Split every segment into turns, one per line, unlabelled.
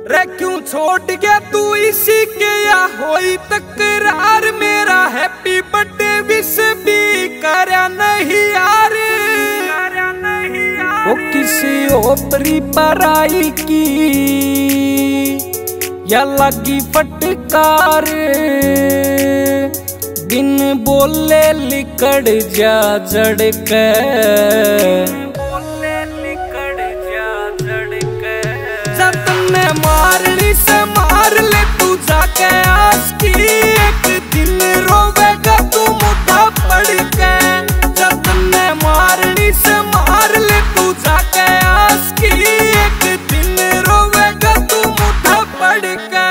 रे क्यों छोड़ गया तू इसी के या होई तकरार। मेरा हैप्पी बर्थडे विश भी करा नहीं यार। वो किसी ओपरी पराई की या लगी फटकार। बिन बोले लिकड़ जा जड़ के जतने मारनी से मार ले तू जाके आस की। एक दिन रोवेगा तू मुद्दा पड़ के। जतने मारनी से मार ले तू जाके आस की। एक दिन रोवेगा तू मुद्दा पड़ के।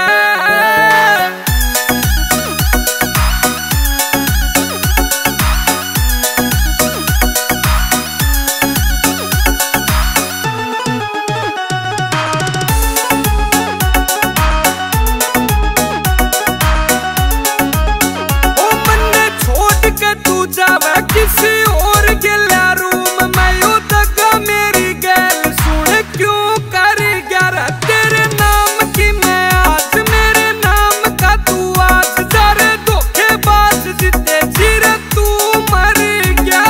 किसी और गिला रूम में यू दगा मेरी गैल सुन क्यों कर गया तेरे नाम की मैं आज। मेरे नाम का तू आज जरे धोखेबाज जीते जीरे तू मर गया।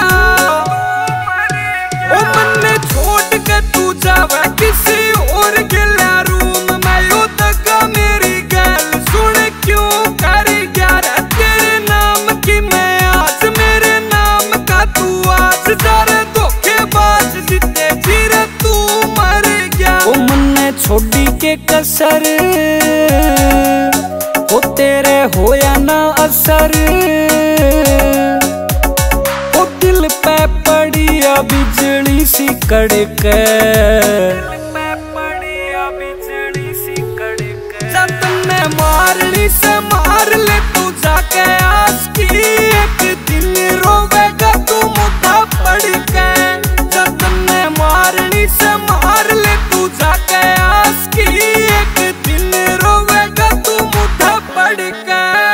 ओ मन छोड़ के तू जावे किसी और गिला रूम में यू दगा मेरी गैल सुन क्यों कर गया तेरे नाम की मैं आज। मेरे तू आज जरे धोखेबाज जीते जीरे तू मर गया। ओ मन्ने छोड़ी के कसर ओ तेरे होया ना असर। ओ दिल पे पड़ी बिजली सी कड़क। जतने मारनी से मार ले तू जाके आस की। एक दिन रोवेगा तू मुद्दा पड़ के। जतने मारनी से मार ले तू जाके आस की। एक दिन रोवेगा तू मुद्दा पड़ के।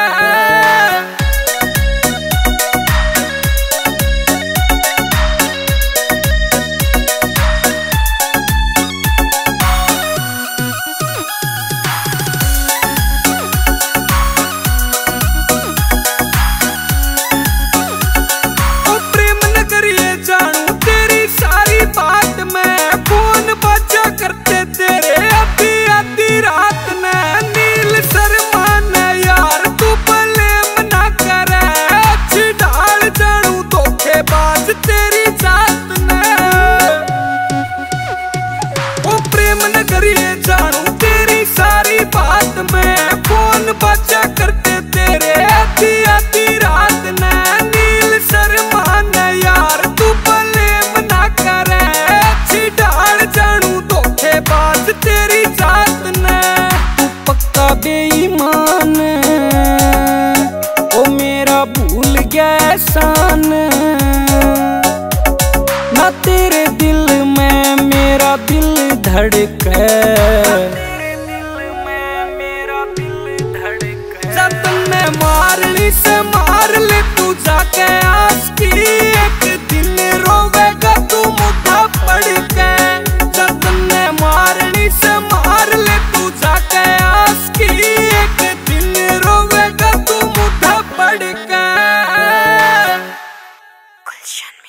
बात में फोन बजा करते तेरे आधी आधी रात में। नील शर्मा ने यार तू ब्लेम ना करे। अच्छी डाल जानू धोखेबाज तेरी जात ने। ओ प्रेम नगरिए जानू तेरी सारी बात में। फोन बजा करते तेरे आधी आधी रात में। नील शर्मा ने यार तू ब्लेम ना करे। डाल जानू धोखेबाज तेरी जात ने। तू पक्का बेईमान ओ मेरा भूल गया एहसान। ना तेरे दिल में मेरा दिल धड़के। जतने मारनी से मार ले तू जाके आस की। एक दिन रोवेगा तू मुद्दा पड़ के। जतने मारनी से मार ले तू जाके आस की। एक दिन रोवेगा तू मुद्दा पड़ के।